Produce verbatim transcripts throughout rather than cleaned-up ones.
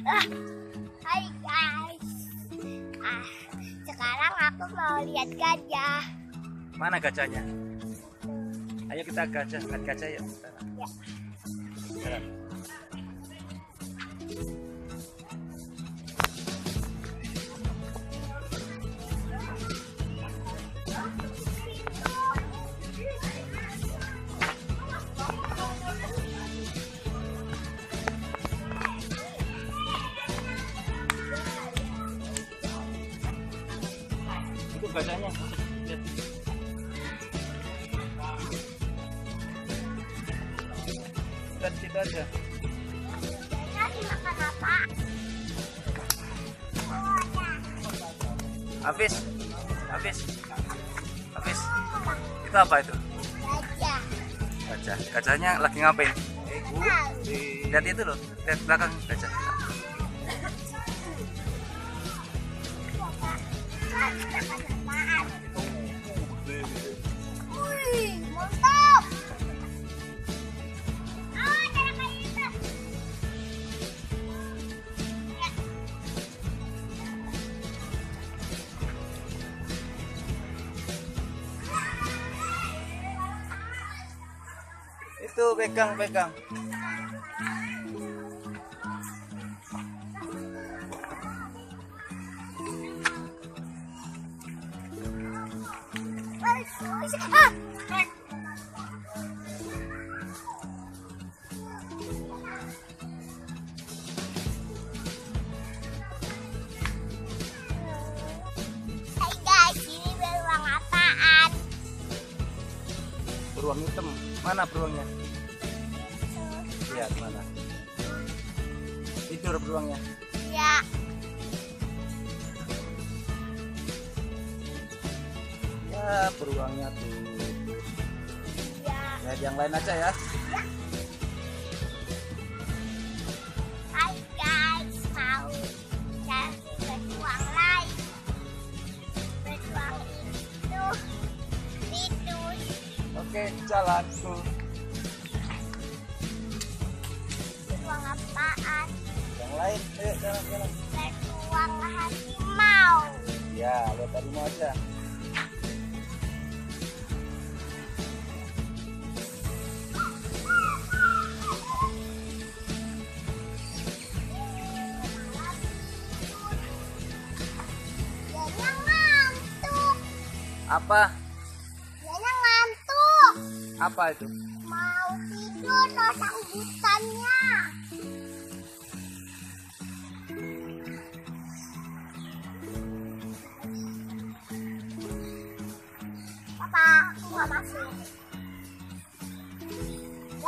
Ah, hai guys. Ah, sekarang aku mau lihat gajah. Mana gajahnya? Ayo kita gajah, lihat gajah yuk. Ya. Jalan. Itu gajahnya. Lihat. Lihat situ aja. Gajah dimakan apa? Habis, habis, habis. Itu apa itu? Gajah. Gajah. Gajahnya lagi ngapain? Tahu. Lihat itu loh, lihat belakang gajah. Wih, mantap. Ah, cara kayak itu. Ya. Itu pegang, pegang. Ah. Hai guys, ini beruang apaan? Beruang hitam. Mana beruangnya? Lihat mana? Tidur beruangnya. Ya. Ya, beruangnya tuh. Ya. Lihat yang lain aja ya. Hai guys, mau cari beruang lain. Beruang itu tidur. Oke, jalan tuh. Beruang apaan? Yang lain, ayo jalan jalan. Beruang harimau. Ya, lihat harimau aja. Dianya ngantuk. Apa? Dianya ngantuk. Apa itu? Mau tidur no sambutannya. Papa, aku nggak masuk. Ya.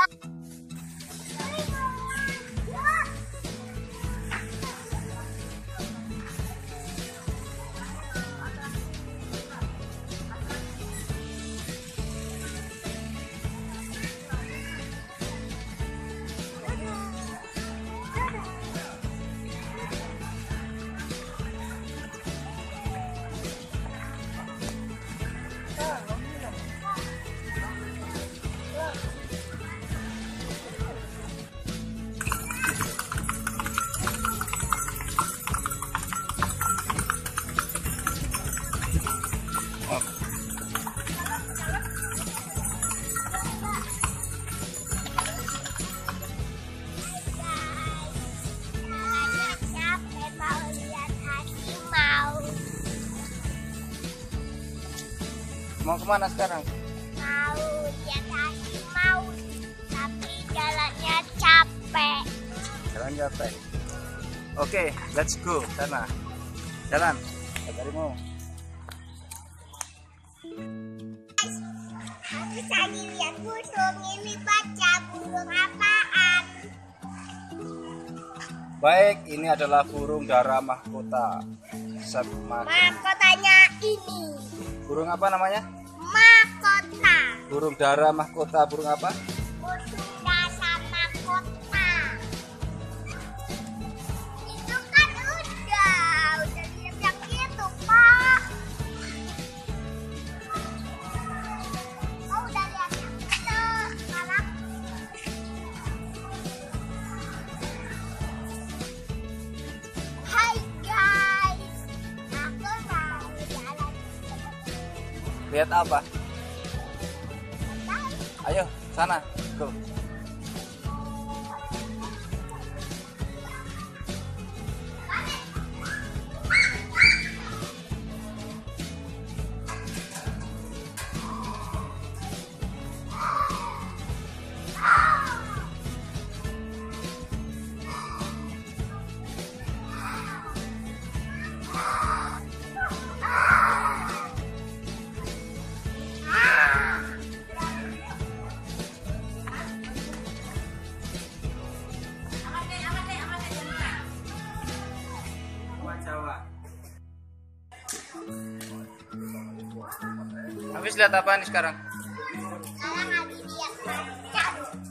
Mau kemana sekarang? Mau lihat harimau, tapi jalannya capek. Jalan capek. Oke, let's go sana. Jalan. Lihat harimau. Aku tadi lihat burung, ini baca burung apaan? Baik, ini adalah burung dara mahkota. Semakin. Mahkotanya ini. Burung apa namanya? Mahkota. Burung dara mahkota. Burung apa? Burung dara mahkota. Itu kan udah, udah lihat yang itu, Pak. Oh, udah lihat yang itu. Sekarang Lihat apa? Ayo, sana. Go. Habis lihat apa nih sekarang? Sekarang habis lihat macan.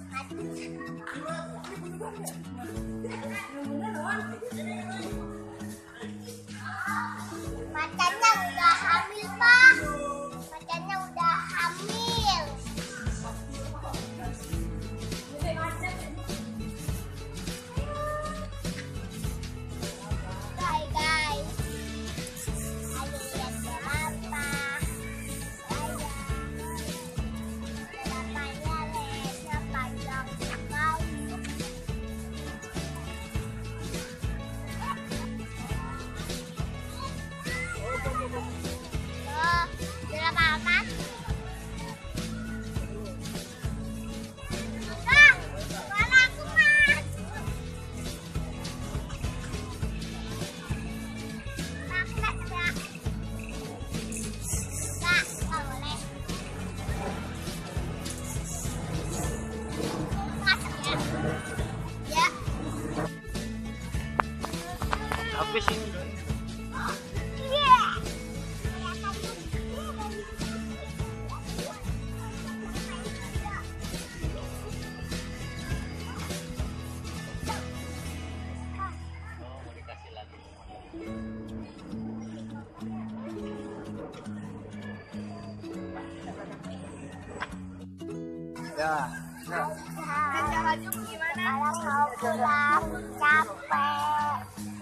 Macannya udah hamil, Pak. Macannya udah hamil. Hai guys. Ayo lihat berapa. Berapanya lehernya panjang sekali. Oh, berapa amat? Ah, suara aku, Mas. Maklet ya. Enggak, enggak boleh. Masak ya. Ya. Habis ini. Iya. Ya. Ya. Sekarang mau pulang, capek.